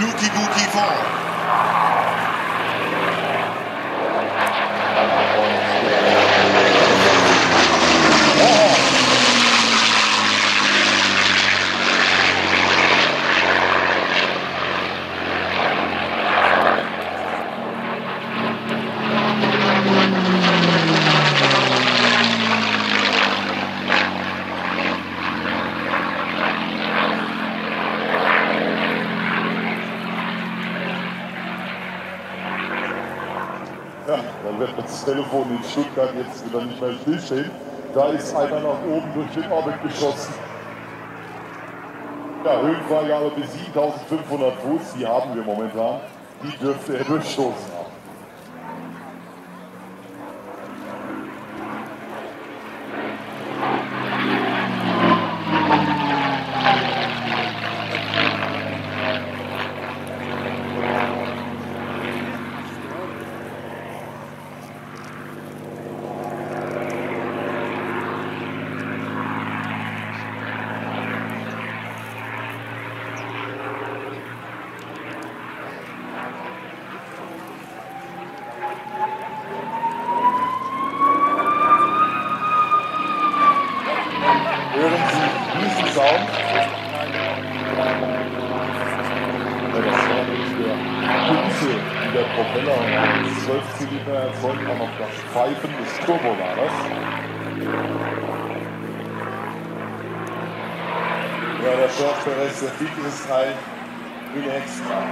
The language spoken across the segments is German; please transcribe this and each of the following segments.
Luki Guki vor. Ja, dann wird das Telefon in Stuttgart jetzt wieder nicht mehr stillstehen. Da ist einer nach oben durch den Orbit geschossen. Ja, Höhenfreigabe bis 7500 Fuß, die haben wir momentan. Die dürfte er durchstoßen haben. Hören Sie diesen Sound? Ja, das war nicht der Pulse, die der Propeller und 12 Zylinder erzeugt, auch noch das Pfeifen des Turboladers. Ja, der George Perez, der fliegt dieses Teil wie eine Extra.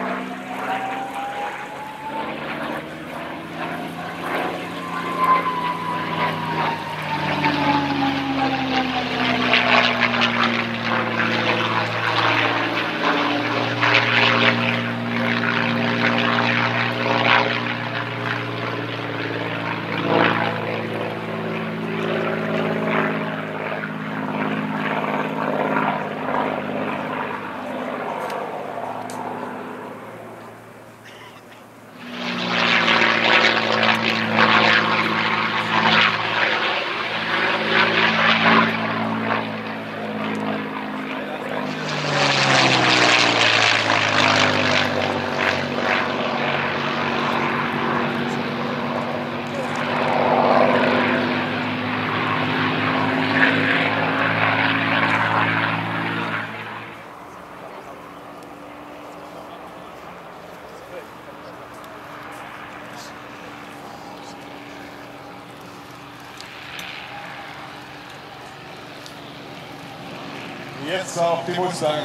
Jetzt auch die Mustang.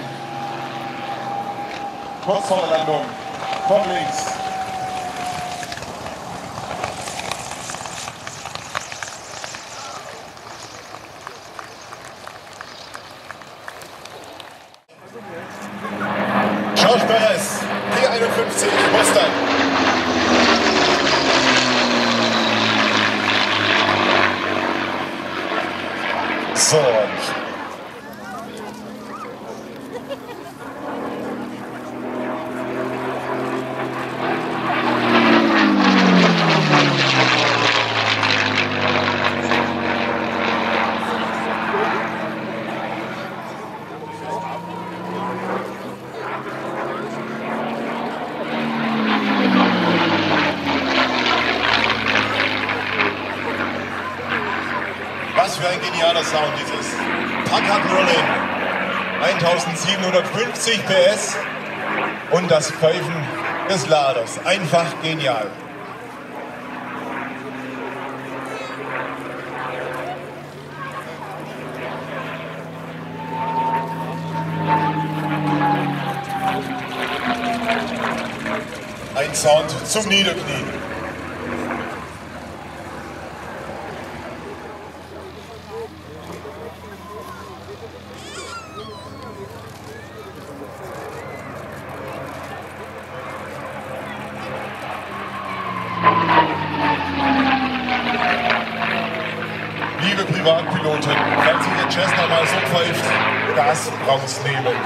Kurz vor der Landung. Von links. George Perez, P51, Mustang. So. Was für ein genialer Sound dieses Packard Merlin. 1750 PS und das Pfeifen des Laders. Einfach genial. Ein Sound zum Niederknien. Liebe Privatpiloten, falls ihr Cessna mal so pfeift, Gas rausnehmen.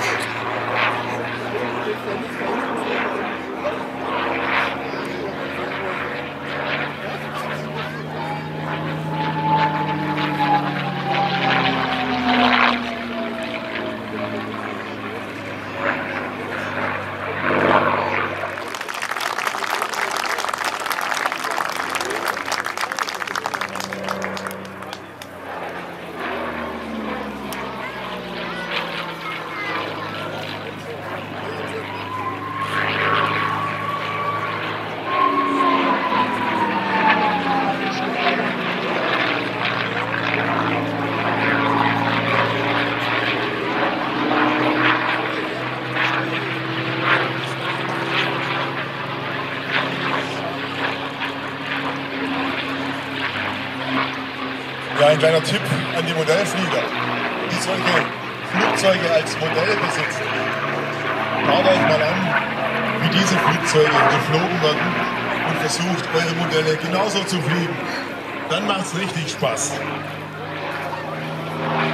ein kleiner Tipp an die Modellflieger, die solche Flugzeuge als Modelle besitzen. Schaut euch mal an, wie diese Flugzeuge geflogen werden und versucht, eure Modelle genauso zu fliegen. Dann macht es richtig Spaß.